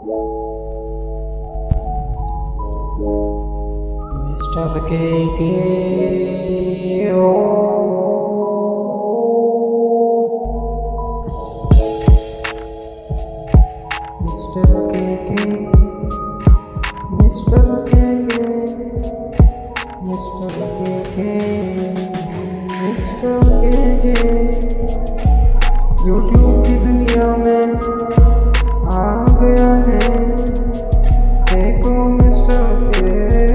Mister K ओ mister K mister K mister K mister K YouTube की दुनिया में आ गया है। देखो मिस्टर के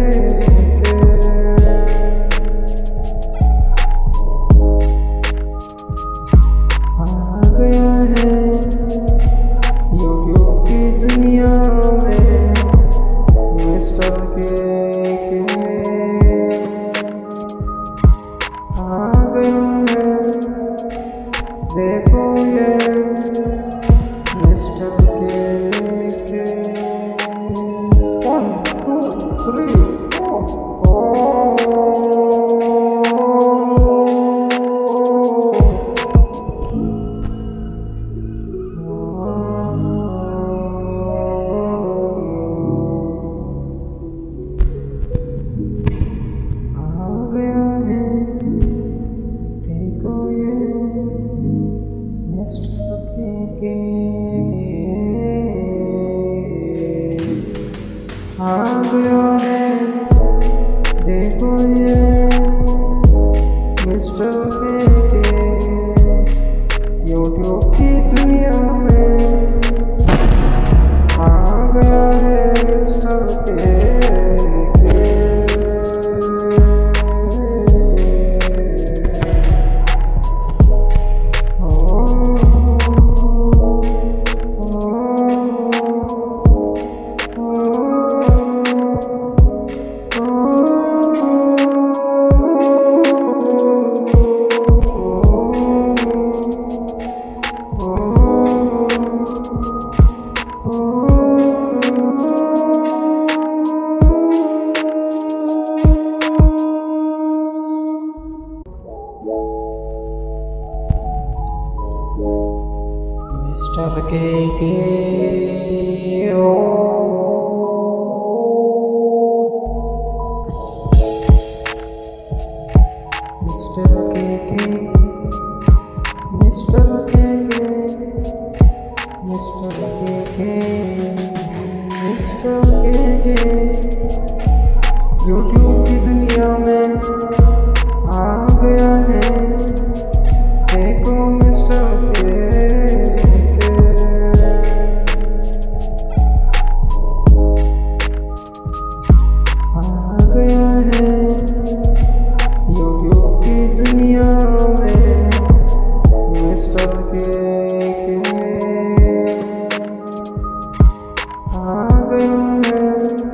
आ गया है यूट्यूब की दुनिया में मिस्टर के आ गया है। देखो ये मिस्टर के 1 2 3 आ गया है। देखो ये मिस्टर के आ गया है। देखो ये मिस्टर के यूट्यूब की दुनिया में आ गया है मिस्टर के मिस्टर के ओ mister K mister K mister K mister K YouTube की दुनिया में आ गया है। देखो मिस्टर के आ गया है यूट्यूब की दुनिया में मिस्टर के आ गया है।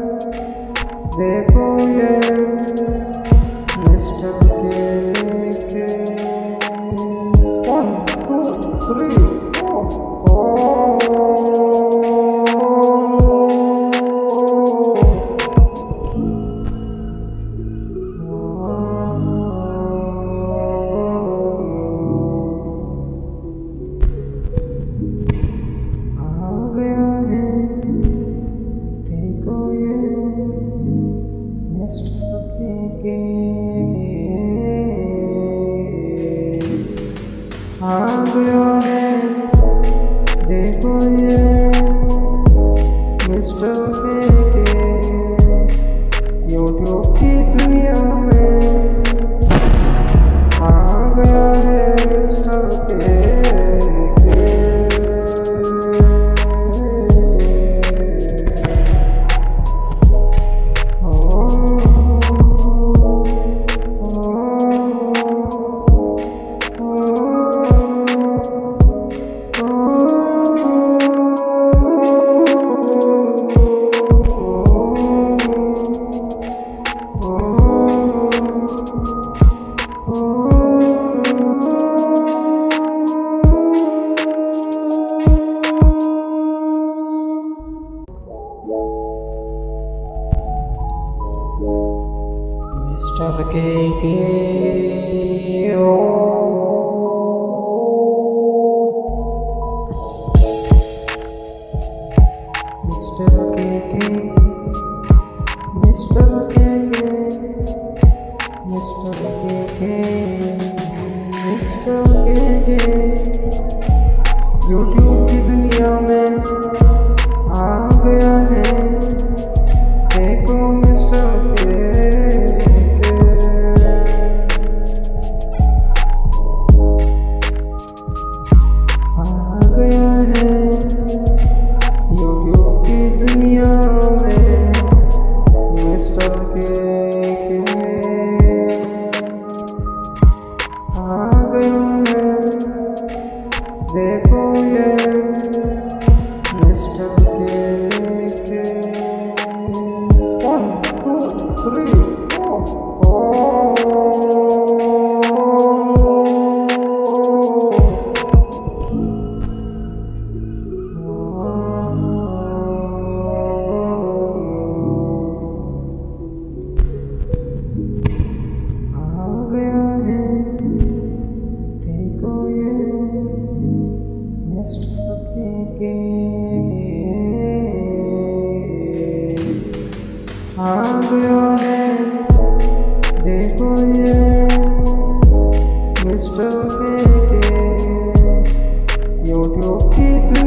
देखो ये मिस्टर के 1 2 3 आ गया है। देखो ये मिस्टर के आ गया है। देखो ये मिस्टर के यूट्यूब की दुनिया में आ गया है मिस्टर के मिस्टर के ओ mister K mister K mister K mister K YouTube की दुनिया में आ गया है, देखो मिस्टर के आ गया है यूट्यूब की दुनिया में मिस्टर के आ गया है, देखो ये मिस्टर के 1 2 3 आ गया है, देखो ये मिस्टर के आ गया है, देखो ये मिस्टर के यूट्यूब की